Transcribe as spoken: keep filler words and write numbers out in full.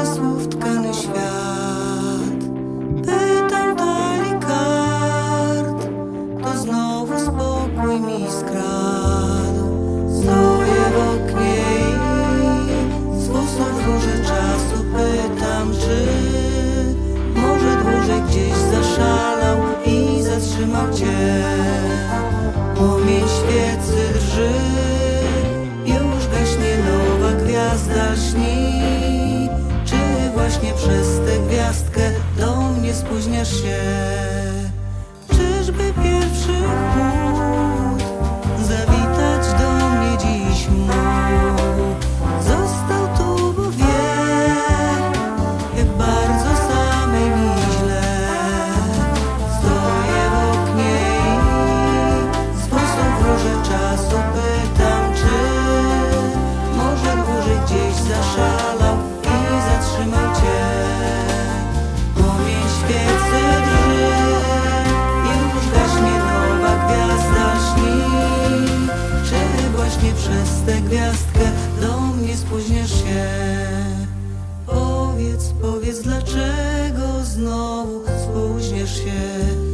słów tkany świat. Pytam talii kart, to znowu spokój mi skradł. Stoję w oknie i z włosów róży czasu pytam, czy może dłużej gdzieś zaszalał i zatrzymał cię. Płomień świecy drży, już gaśnie nowa gwiazda lśni. Czy właśnie przez tę gwiazdkę do mnie spóźniasz się? Czyżby pierwszy chłód zawitać do mnie dziś mógł? Został tu, bo wie, jak bardzo samej mi źle. Stoję w oknie i z włosów róży czasu pytam, czy może dłużej gdzieś zaszalał i zatrzymał cię. Płomień świecy drży, już gaśnie nowa gwiazda lśni. Czy właśnie przez tę gwiazdkę do mnie spóźniasz się? Powiedz, powiedz, dlaczego znowu spóźniasz się?